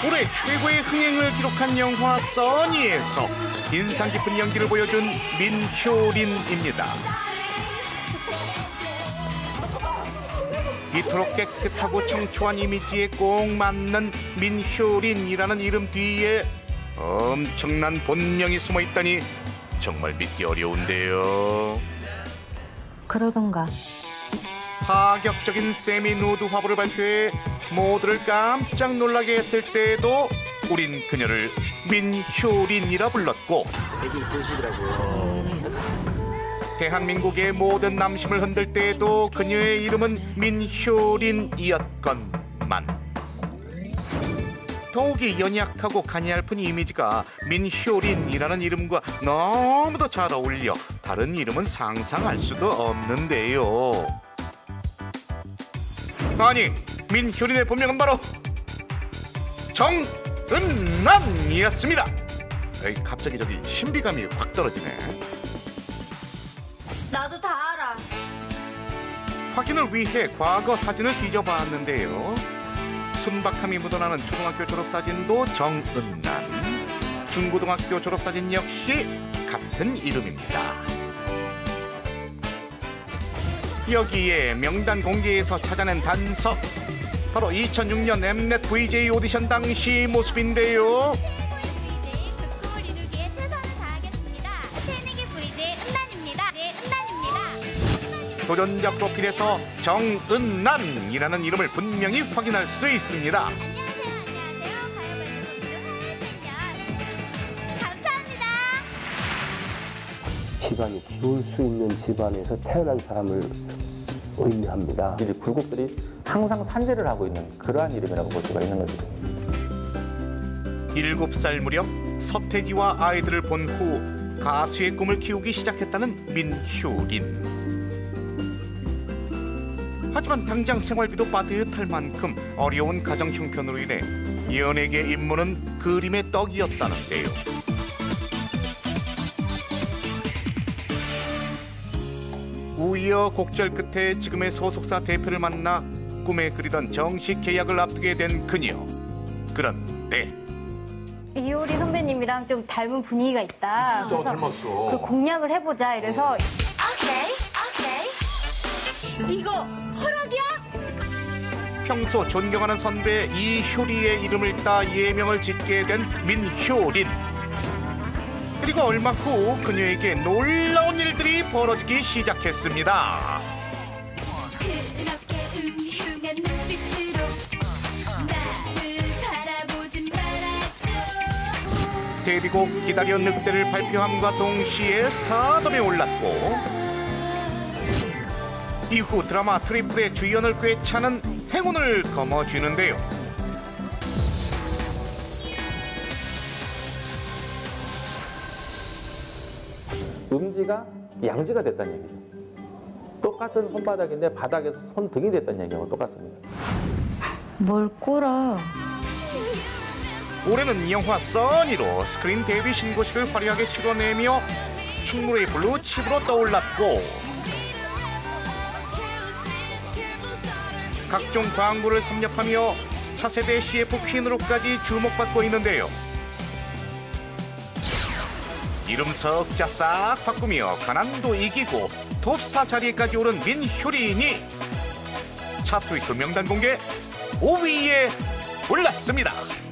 올해 최고의 흥행을 기록한 영화 써니에서 인상 깊은 연기를 보여준 민효린입니다. 이토록 깨끗하고 청초한 이미지에 꼭 맞는 민효린이라는 이름 뒤에 엄청난 본명이 숨어 있다니 정말 믿기 어려운데요. 그러던가. 파격적인 세미누드 화보를 발표해 모두를 깜짝 놀라게 했을 때에도 우린 그녀를 민효린이라 불렀고, 되게 이쁘시더라고요. 대한민국의 모든 남심을 흔들 때에도 그녀의 이름은 민효린이었건만 더욱이 연약하고 간이 얇은 이미지가 민효린이라는 이름과 너무도 잘 어울려 다른 이름은 상상할 수도 없는데요. 아니, 민효린의 본명은 바로 정은란이었습니다. 에이, 갑자기 저기 신비감이 확 떨어지네. 나도 다 알아. 확인을 위해 과거 사진을 뒤져봤는데요. 순박함이 묻어나는 초등학교 졸업사진도 정은란, 중고등학교 졸업사진 역시 같은 이름입니다. 여기에 명단 공개에서 찾아낸 단서, 바로 2006년 엠넷 VJ 오디션 당시 모습인데요. VJ 그 꿈을 이루기에 최선을 다하겠습니다. 새내기 VJ 은란입니다. 은란입니다. 도전자 프로필에서 정은란이라는 이름을 분명히 확인할 수 있습니다. 안녕하세요. 가요발전 선수들 감사합니다. 집안이 키울 수 있는 집안에서 태어난 사람을 의미합니다. 이 굴곡들이 항상 산재를 하고 있는 그러한 이름이라고 볼 수가 있는 거죠. 7살 무렵 서태지와 아이들을 본 후 가수의 꿈을 키우기 시작했다는 민효린. 하지만 당장 생활비도 빠듯할 만큼 어려운 가정 형편으로 인해 연예계 입문은 그림의 떡이었다는데요. 우여곡절 끝에 지금의 소속사 대표를 만나 꿈에 그리던 정식 계약을 앞두게 된 그녀. 그런데 이효리 선배님이랑 좀 닮은 분위기가 있다. 그래서 닮았어. 그 공략을 해보자. 이래서 오케이. 이거 허락이야? 평소 존경하는 선배 이효리의 이름을 따 예명을 짓게 된 민효린. 그리고 얼마 후 그녀에게 놀라운 일들이 벌어지기 시작했습니다. 그렇게 음흉한 눈빛으로 나를 바라보지 말아줘. 데뷔곡 기다려 늑대를 발표함과 동시에 스타덤에 올랐고, 이후 드라마 트리플의 주연을 꿰차는 행운을 거머쥐는데요. 음지가 양지가 됐다는 얘기죠. 똑같은 손바닥인데 바닥에서 손등이 됐다는 얘기하고 똑같습니다. 뭘 꼬라. 올해는 영화 써니로 스크린 데뷔 신고식을 화려하게 치러내며 충무로의 블루칩으로 떠올랐고, 각종 광고를 섭렵하며 차세대 CF 퀸으로까지 주목받고 있는데요. 이름 석자 싹 바꾸며 가난도 이기고 톱스타 자리에까지 오른 민효린이 차트 그 명단 공개 5위에 올랐습니다.